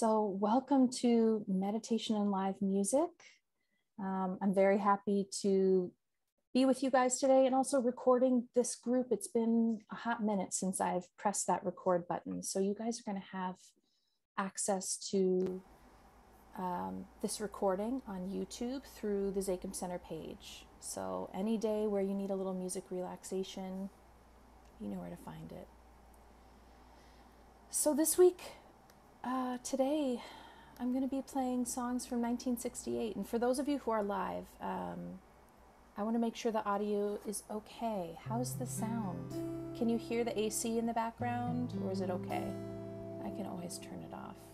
So welcome to Meditation and Live Music. I'm very happy to be with you guys today and also recording this group. It's been a hot minute since I've pressed that record button. So you guys are going to have access to this recording on YouTube through the Zakim Center page. So any day where you need a little music relaxation, you know where to find it. So this week, today, I'm going to be playing songs from 1968. And for those of you who are live, I want to make sure the audio is okay. How's the sound? Can you hear the AC in the background, or is it okay? I can always turn it off.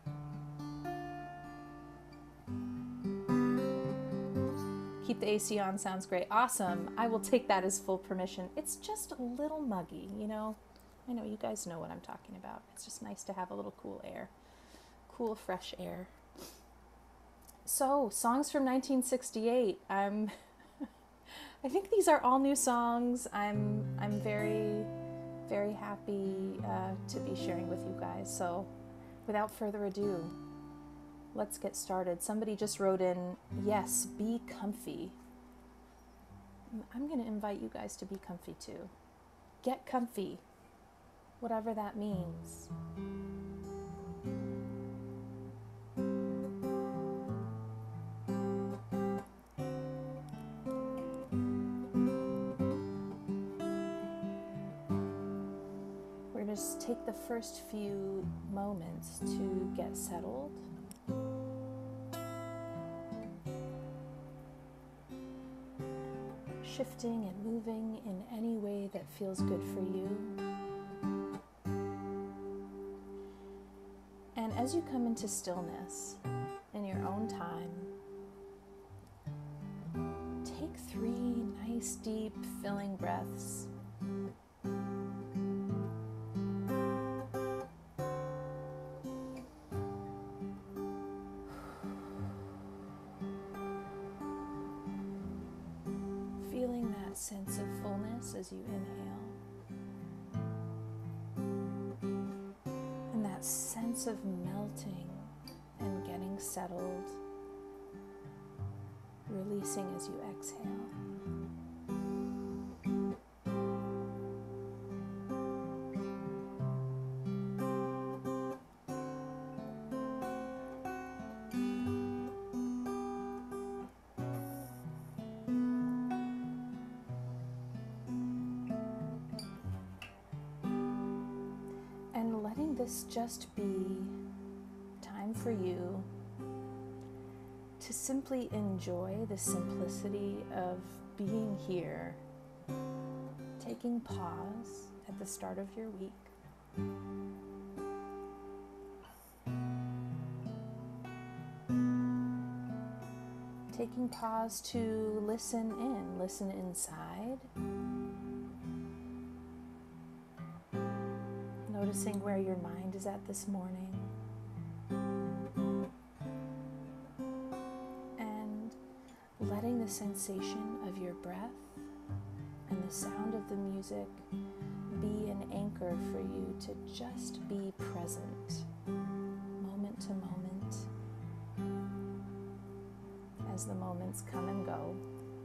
Keep the AC on sounds great. Awesome. I will take that as full permission. It's just a little muggy, you know. I know you guys know what I'm talking about. It's just nice to have a little cool air. Cool, fresh air. So, songs from 1968. I think these are all new songs. I'm very, very happy to be sharing with you guys. So, without further ado, let's get started. Somebody just wrote in, yes, be comfy. I'm going to invite you guys to be comfy too. Get comfy, whatever that means. Just take the first few moments to get settled. Shifting and moving in any way that feels good for you. And as you come into stillness in your own time, take 3 nice, deep, filling breaths. Feeling that sense of fullness as you inhale, and that sense of melting and getting settled, releasing as you exhale. Letting this just be time for you to simply enjoy the simplicity of being here, taking pause at the start of your week. Taking pause to listen inside. Noticing where your mind is at this morning, and letting the sensation of your breath and the sound of the music be an anchor for you to just be present, moment to moment, as the moments come and go.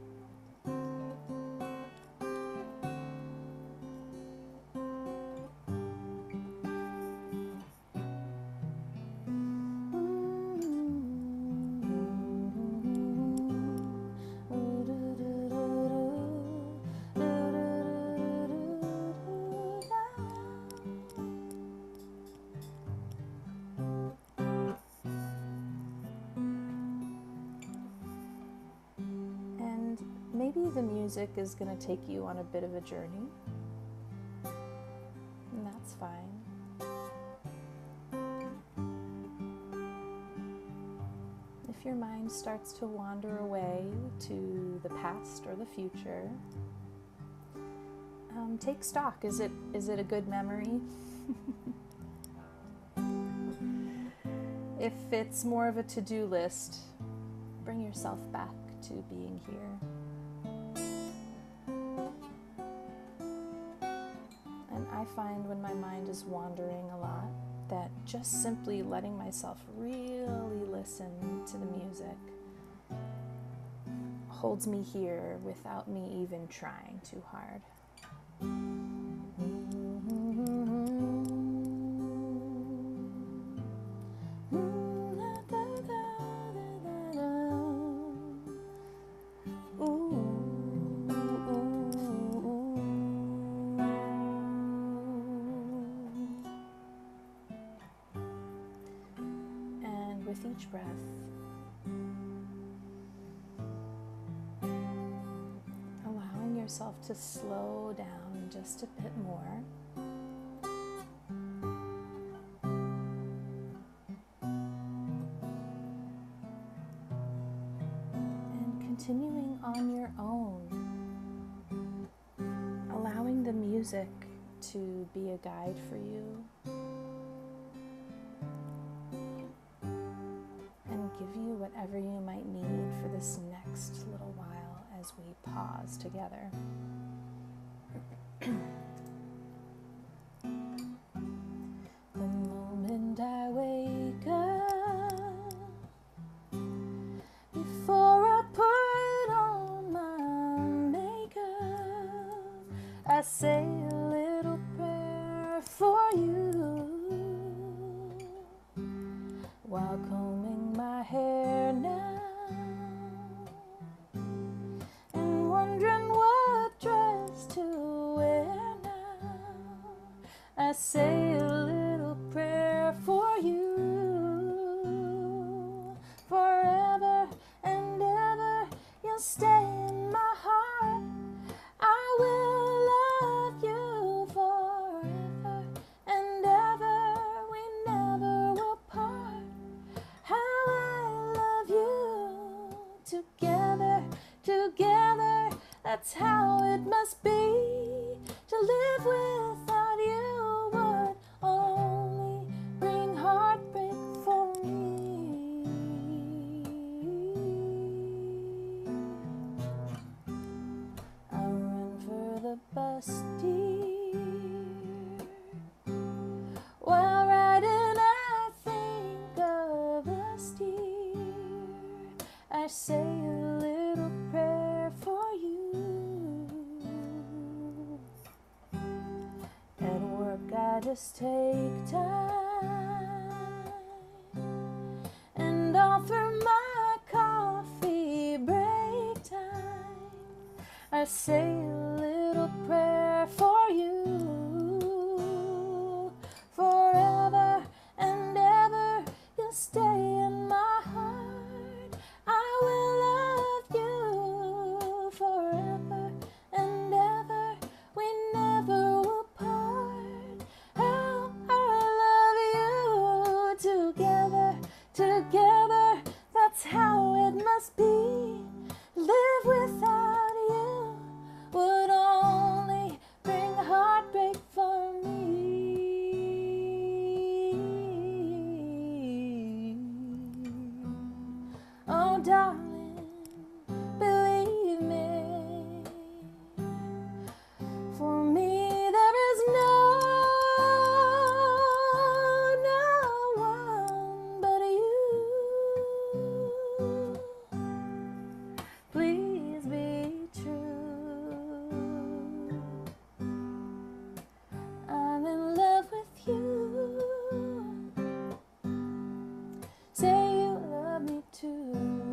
Maybe the music is going to take you on a bit of a journey, and that's fine. If your mind starts to wander away to the past or the future, take stock. Is it a good memory? If it's more of a to-do list, bring yourself back to being here. I find when my mind is wandering a lot, that just simply letting myself really listen to the music holds me here without me even trying too hard. And with each breath, allowing yourself to slow down just a bit more. And continuing on your own, allowing the music to be a guide for you and give you whatever you might need for this next little while as we pause together. The moment I wake up, before I put on my makeup, I say a little prayer for you. While combing my hair now and wondering what dress to wear now, I say a little prayer for you. Forever and ever you'll stay in my heart. I will love you forever and ever. We never will part. How I love you. Together, together, that's how it must be. To live without you would only bring heartbreak for me. I run for the bus, dear. While riding I think of us, dear. I say a little prayer for you. At work I just take time, and all through my coffee break time, I say a little prayer for you. Forever and ever you'll stay in my heart. I will love you forever and ever. We never will part. How I love you. Together, together, that's how it must be. Live without you would only bring heartbreak for me. Oh, darling, believe me. For me, there is no one but you. Please be true. I'm in love with you. Say you love me too.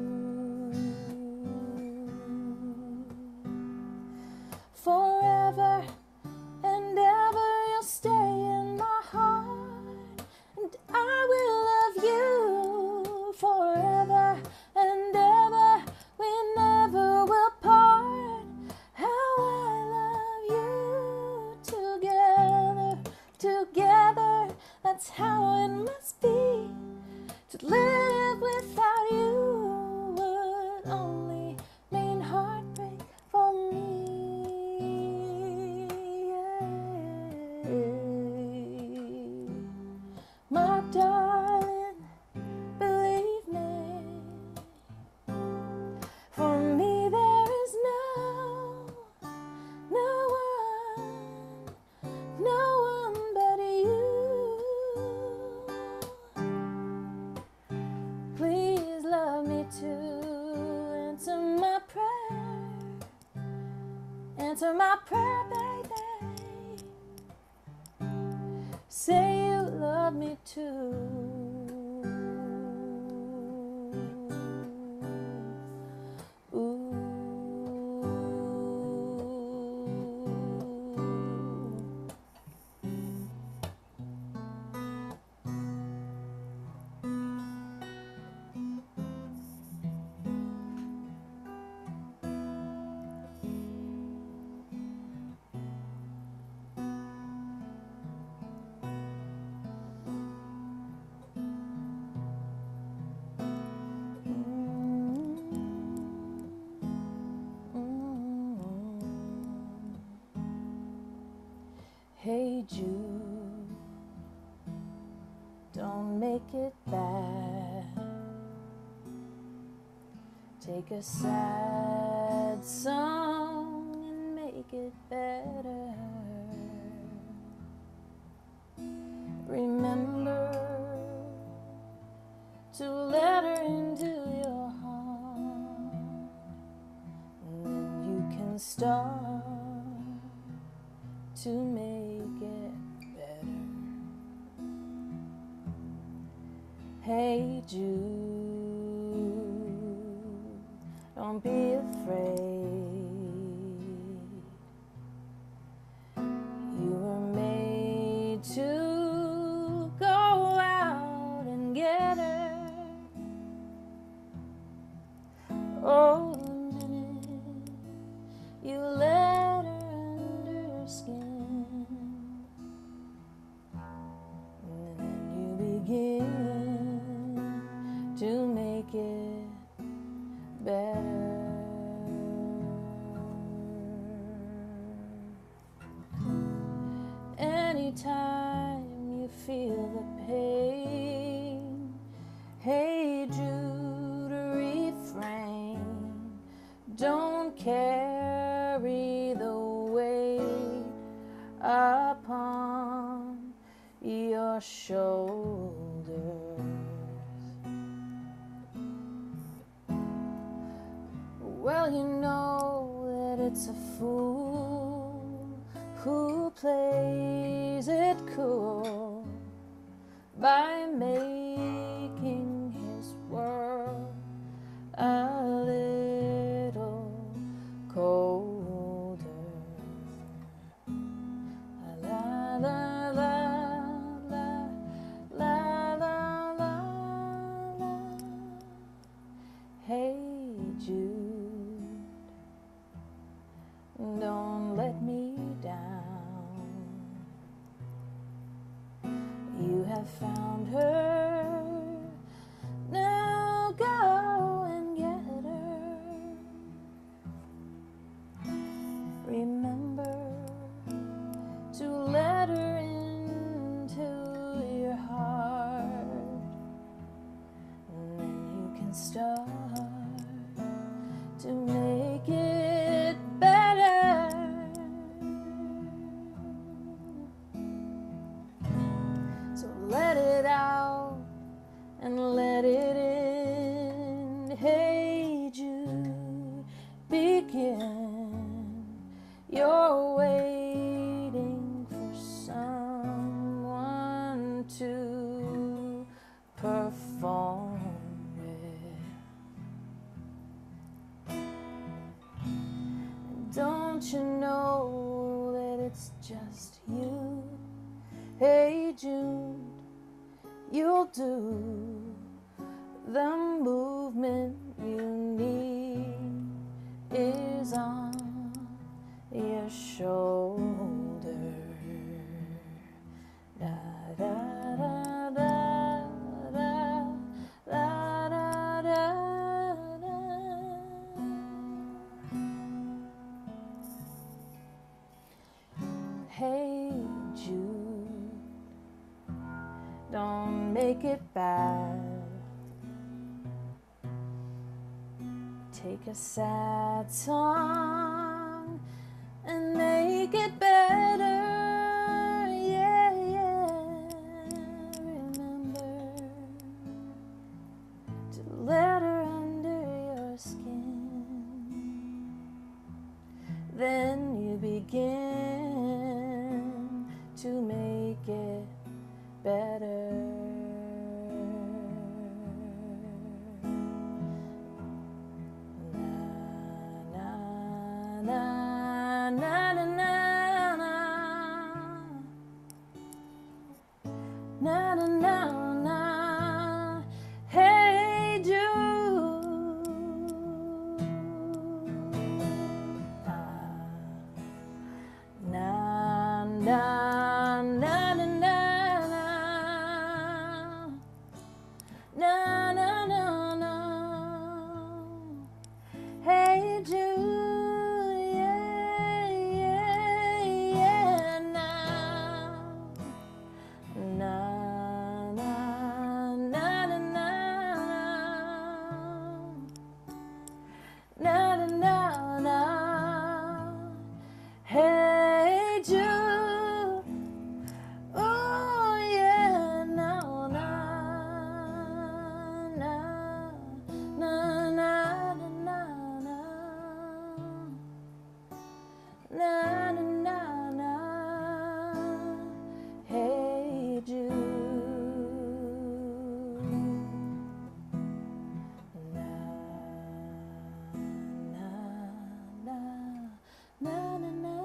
Forever and ever you'll stay in my heart, and I will love you forever and ever. We never will part. How I love you. Together, together, that's how it must be. To live without you would only mean heartbreak for me. My darling, believe me. For me there is no one but you. answer my prayer, baby. Say you love me too. Hey Jude, don't make it bad. Take a sad song and make it better. Remember to let her into your heart, and then you can start to make it better. Hey Jude, don't be afraid. You were made to go out and get her. Oh, the minute you let her under your skin, and then you begin to make it better. Anytime you feel the pain, hey Jude, refrain. Don't carry the weight upon your shoulders. Well, you know that it's a fool who plays it cool by making his world a little colder. La la la la la la la la. Hey Jude, don't let me down. You have found her, now go and get her. Remember to let her into your heart, and then you can start to make it better. So let it out and let it in. Hey Jude, begin. You're waiting for someone to perform it. Don't you know that it's just you? Hey Jude, you'll do the movement you need is on your shoulder. Da da da da da da da da da. Hey Jude, don't make it bad. Take a sad song and make it better. Yeah, yeah. Remember to let her under your skin. Then you better. Na, na, na, na, na, na. Na, na, na, na. Hey Jude. Na, na, na, na, na, na. Na, na, na, na. Hey Jude, yeah, yeah, yeah, now. Na, na, na, na, na. Na, na, na, na. Hey Jude, oh yeah, now, na, na, na, na, na, na. Na, na, na, na. Hey Jude. Na, na, na, na, na, na.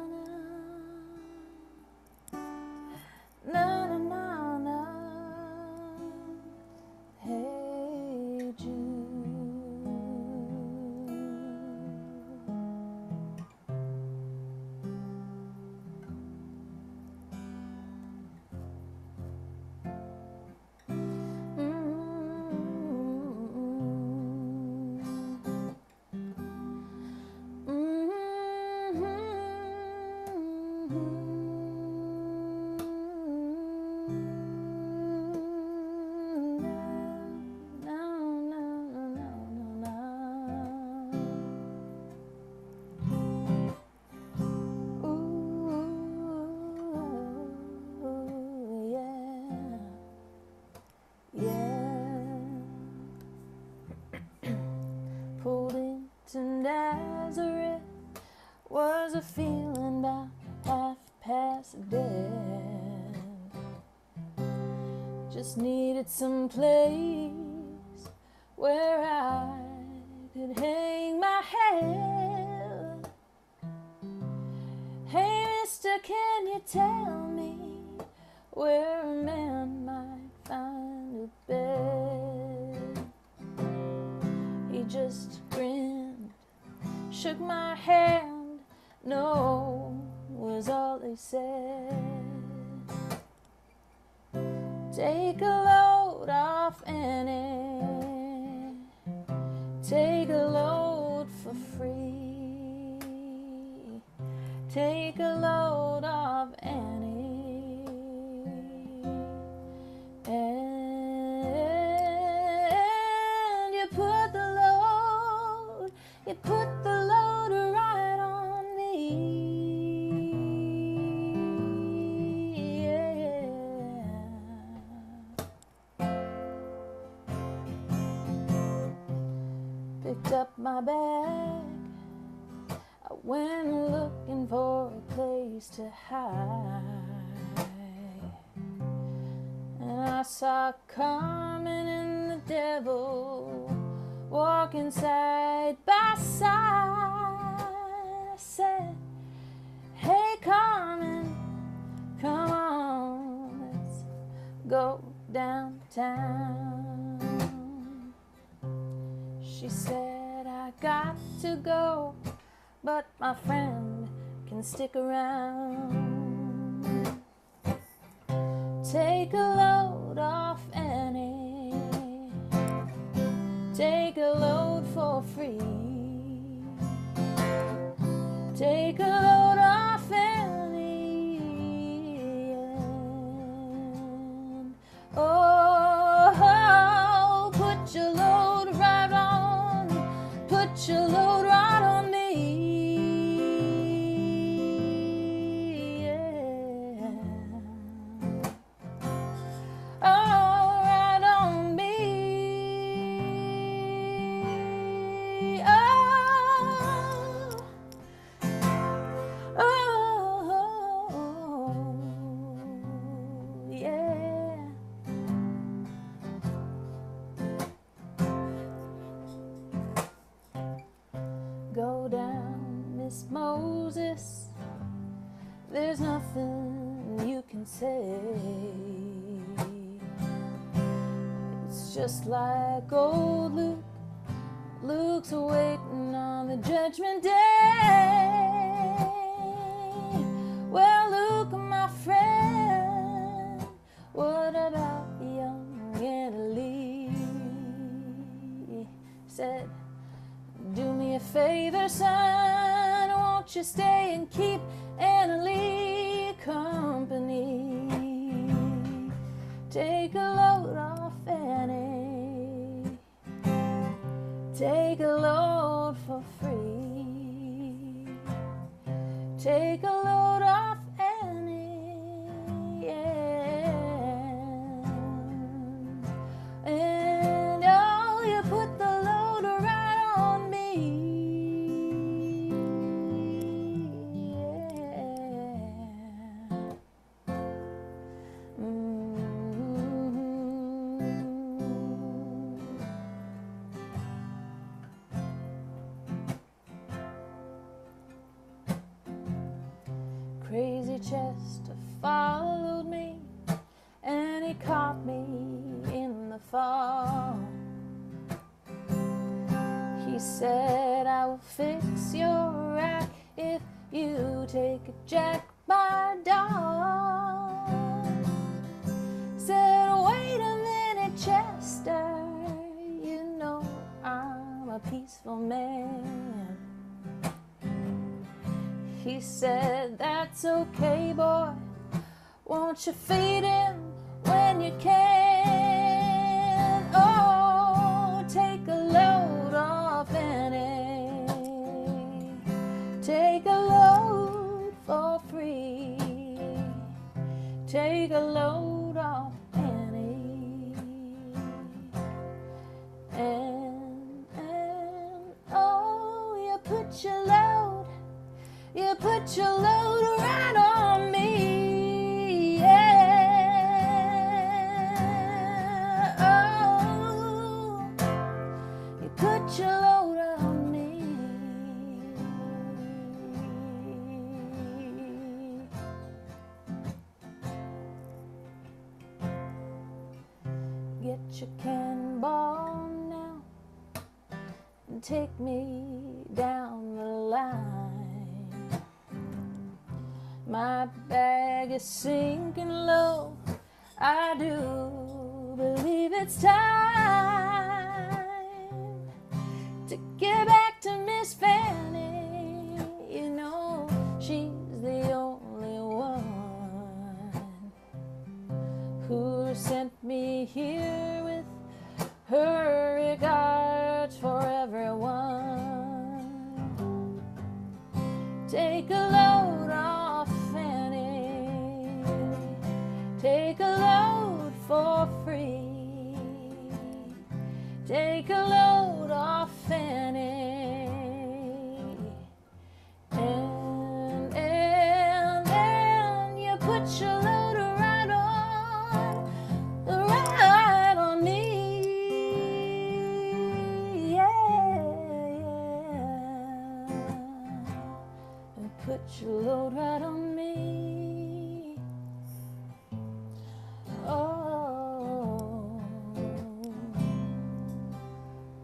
Na, na, na, na. Hey Jude. Pulled into Nazareth, was a feeling about half past dead. Just needed some place where I could hang my head. Hey mister, can you tell me where a man might find a bed? He just grinned, shook my hand, no, was all he said. Take a load off Annie, take a load for free. Take a load off Annie, and you put the load, you put the load right on me. Yeah. Picked up my bag, I went looking for a place to hide, and I saw Carmen and the devil walking side by side. I said, hey Carmen, come on, let's go downtown. She said, I got to go, but my friend can stick around. Take a load off Annie, take a load for free. Take a load off Annie, and oh, put your load right on, put your load right on me. Yeah. Oh, right on me. Oh, there's nothing you can say. It's just like old Luke. Luke's waiting on the judgment day. Well, Luke, my friend, what about young Italy? Said, do me a favor, son, won't you stay and keep Annalie company? Take a load off Annie, take a load for free, take a load off Annie, yeah. And oh, you put the load right on me, yeah. Crazy Chester followed me, and he caught me in the fall. He said, I will fix your rack if you take a jack by dawn. Said, wait a minute, Chester, you know I'm a peaceful man. He said, that's okay, boy, won't you feed him when you can? Oh, take a load off Annie, take a load for free, take a load off Annie, and oh, you put your load, you put your load right on me, yeah. Oh, you put your load right on me. Get your cannonball now and take me down the line. My bag is sinking low, I do believe it's time to get back to Miss Fanny. You know she's the only one who sent me here with her regards for everyone. Take a load off Fanny, take a load for free, take a load off Fanny, and you put your load right on me, yeah, and put your load right on me. Oh,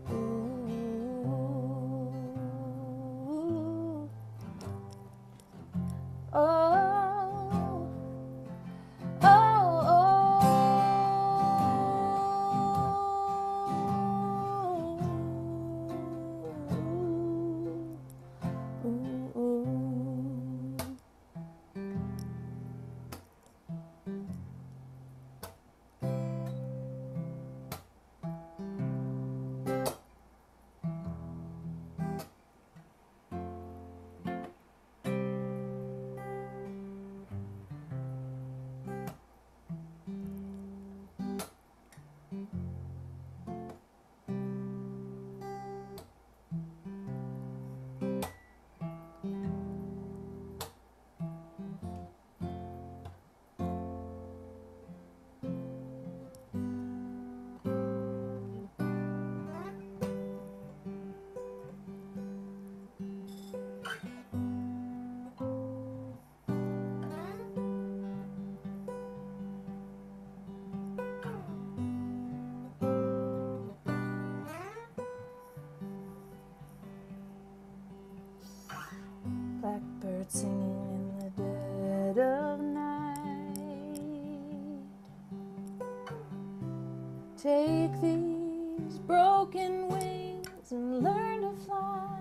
Take these broken wings and learn to fly.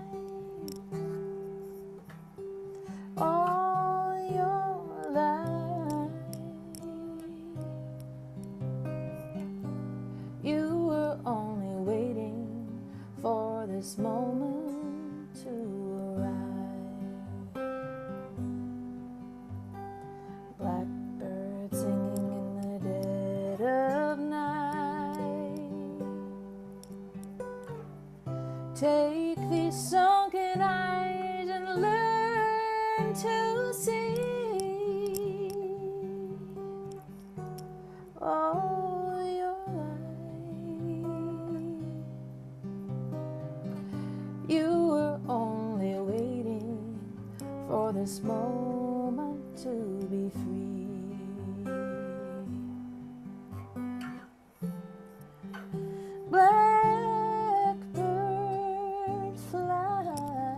All your life, you were only waiting for this moment to arrive. Blackbird singing in the dead of night. Take these sunken eyes and learn to see. All your life, you were only waiting for this moment to be free. Blackbird fly,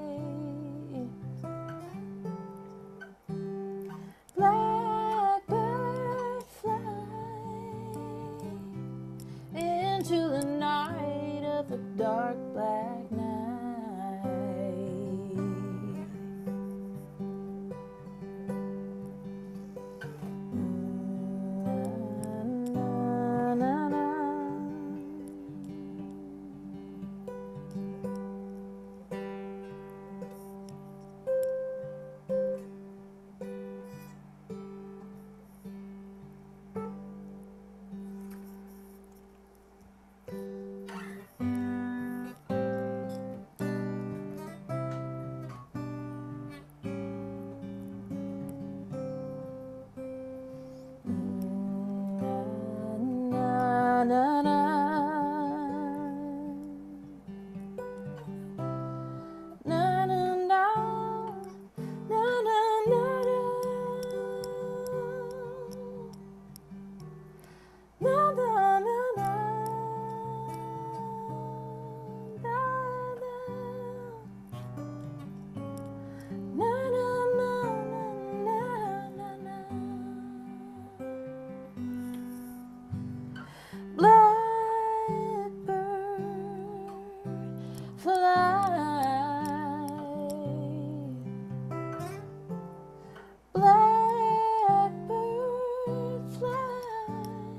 blackbird fly into the night of a dark black night. Na, na, na. Na, na, na. Na, na, na. Na, na, na, na. Na, na, na, na. Na, na, na, na, na, na. Blackbird fly, blackbird fly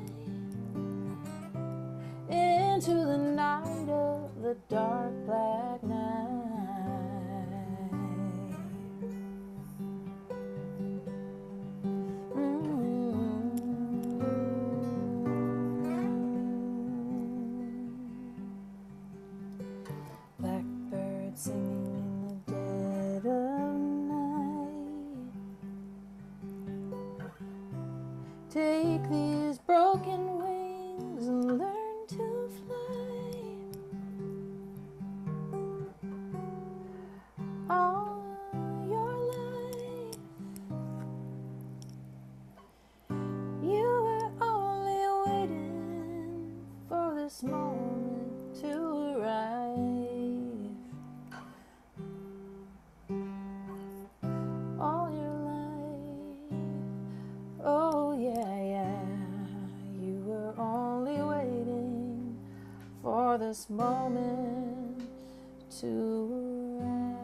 into the night of the dark black night. Blackbird singing in the dead of night. Take these broken wings and learn to fly. All your life, you were only waiting for this moment to arrive. All your life, oh yeah, yeah, you were only waiting for this moment to arrive.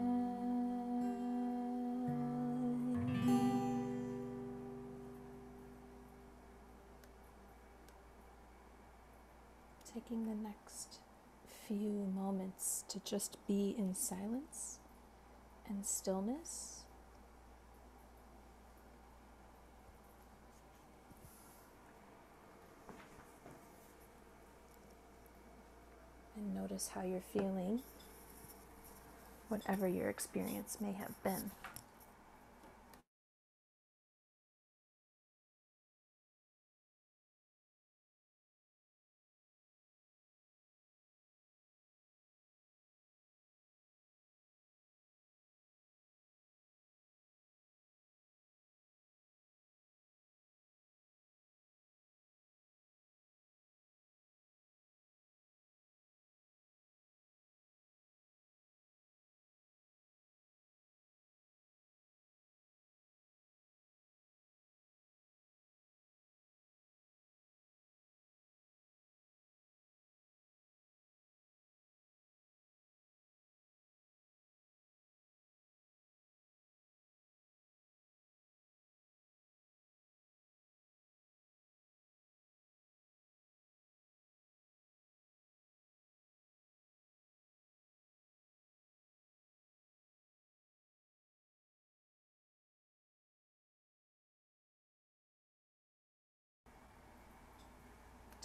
Taking the next few moments to just be in silence and stillness. And notice how you're feeling, whatever your experience may have been.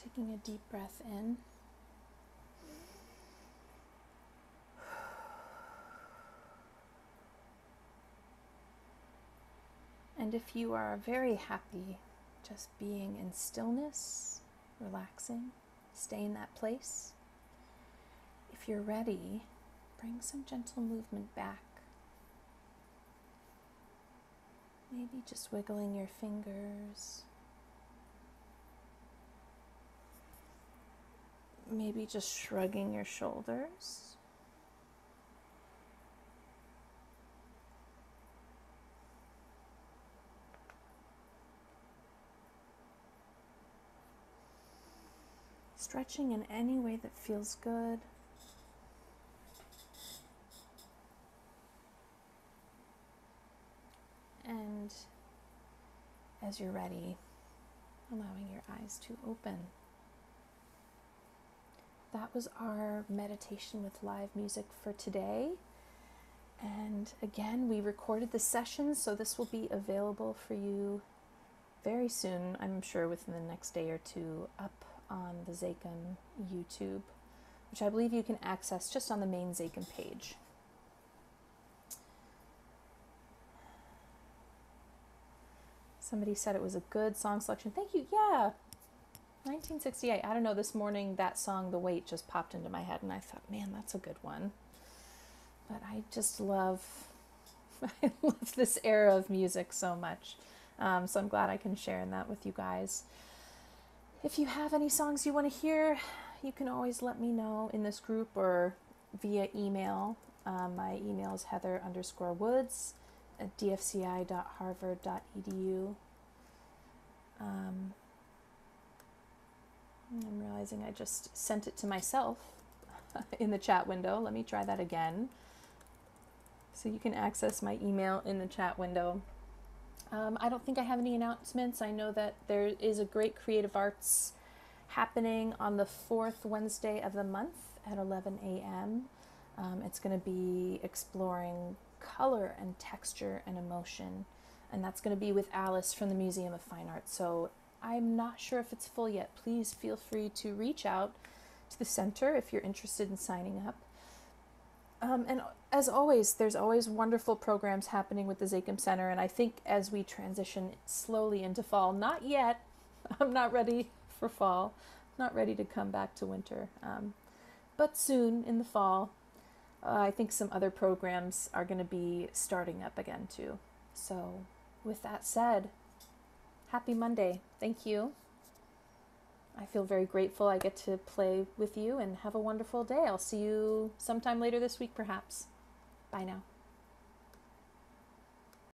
Taking a deep breath in. And if you are very happy just being in stillness, relaxing, stay in that place. If you're ready, bring some gentle movement back. Maybe just wiggling your fingers. Maybe just shrugging your shoulders. Stretching in any way that feels good. And as you're ready, allowing your eyes to open. That was our meditation with live music for today. And again, we recorded the session, so this will be available for you very soon, I'm sure within the next day or two, up on the Zakim YouTube, which I believe you can access just on the main Zakim page. Somebody said it was a good song selection. Thank you. Yeah. 1968. I don't know, this morning that song, The Weight, just popped into my head and I thought, man, that's a good one. But I just love, I love this era of music so much. So I'm glad I can share in that with you guys. If you have any songs you want to hear, you can always let me know in this group or via email. My email is heather_woods@dfci.harvard.edu. I'm realizing I just sent it to myself in the chat window. Let me try that again. So you can access my email in the chat window. I don't think I have any announcements. I know that there is a great creative arts happening on the 4th Wednesday of the month at 11 a.m. It's going to be exploring color and texture and emotion. And that's going to be with Alice from the Museum of Fine Arts. So I'm not sure if it's full yet. Please feel free to reach out to the center if you're interested in signing up. And as always, there's always wonderful programs happening with the Zakim Center, and I think as we transition slowly into fall, not yet, I'm not ready for fall, not ready to come back to winter, but soon in the fall, I think some other programs are going to be starting up again too. So with that said, happy Monday. Thank you. I feel very grateful I get to play with you, and have a wonderful day. I'll see you sometime later this week, perhaps. Bye now.